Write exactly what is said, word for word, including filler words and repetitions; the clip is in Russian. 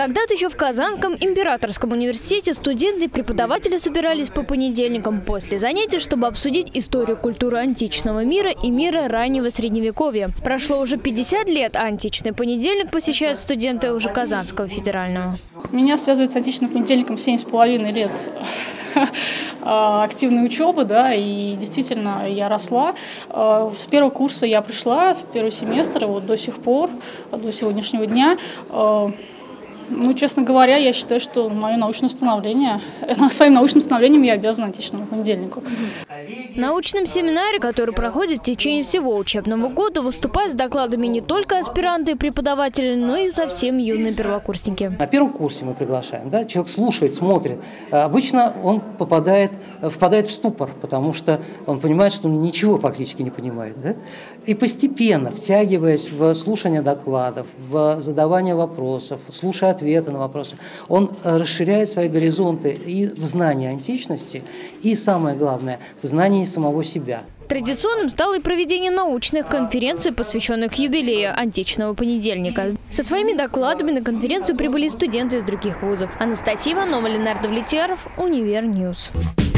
Когда-то еще в Казанском императорском университете студенты и преподаватели собирались по понедельникам после занятий, чтобы обсудить историю культуры античного мира и мира раннего средневековья. Прошло уже пятьдесят лет, а античный понедельник посещают студенты уже Казанского федерального. Меня связывает с античным понедельником семь с половиной лет активной учебы, да, и действительно я росла. С первого курса я пришла, в первый семестр, и вот до сих пор, до сегодняшнего дня. Ну, честно говоря, я считаю, что мое научное становление, своим научным становлением я обязана античному понедельнику. В научном семинаре, который проходит в течение всего учебного года, выступают с докладами не только аспиранты и преподаватели, но и совсем юные первокурсники. На первом курсе мы приглашаем, да, человек слушает, смотрит. Обычно он попадает, впадает в ступор, потому что он понимает, что он ничего практически не понимает. Да? И постепенно, втягиваясь в слушание докладов, в задавание вопросов, слушая ответы на вопросы, он расширяет свои горизонты и в знании античности, и, самое главное, в знании самого себя. Традиционным стало и проведение научных конференций, посвященных юбилею античного понедельника. Со своими докладами на конференцию прибыли студенты из других вузов. Анастасия Иванова, Ленардо Влетьяров, Универньюз.